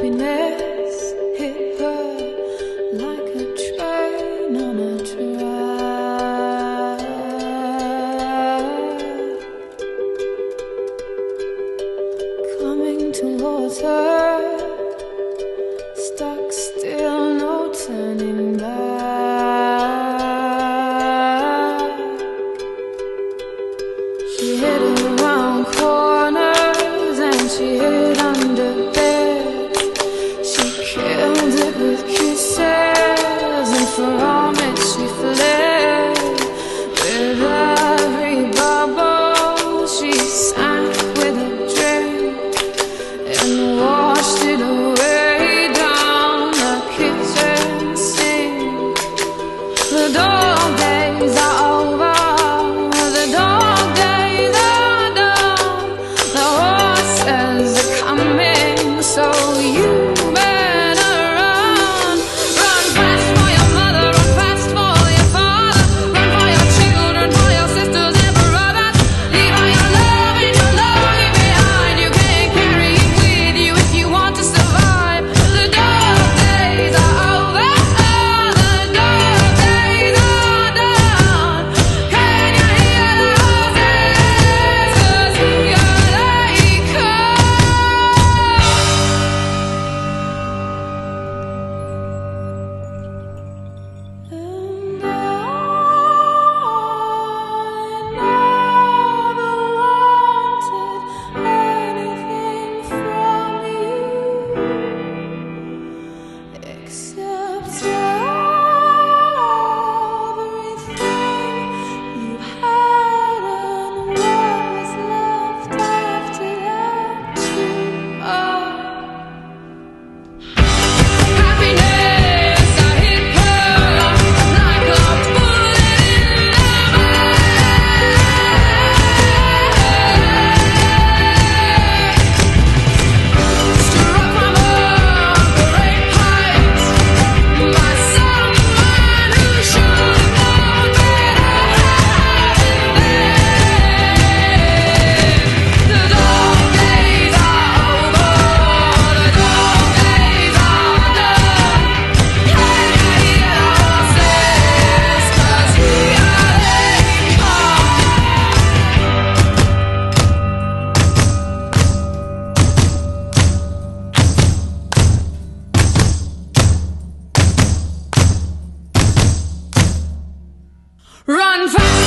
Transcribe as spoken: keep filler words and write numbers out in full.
happiness hit her like a train on a track. Coming towards her, stuck still, no turning back. She hid around corners and she hid under beds. She killed it with kisses, and from it she fled. With every bubble she sank with a drink and washed it away down the kitchen sink. The dog days are over, the dog days are done. The horses are coming, so you better run. Run fast for your mother, run fast for your father, run for your children, for your sisters and brothers. Leave all your love and your lonely behind. You can't carry it with you if you want to survive. The dog days are over, the dog days are done. Can you hear the horses? 'Cause here they come. And I never wanted anything from you except everything you had and what was left after that too. Oh. Happiness, I hit her like a bullet in the back. Struck from a great height by someone who should have known better. The dog days are over, the dog days are done. Can you hear the horses? 'Cause here they come. Run fast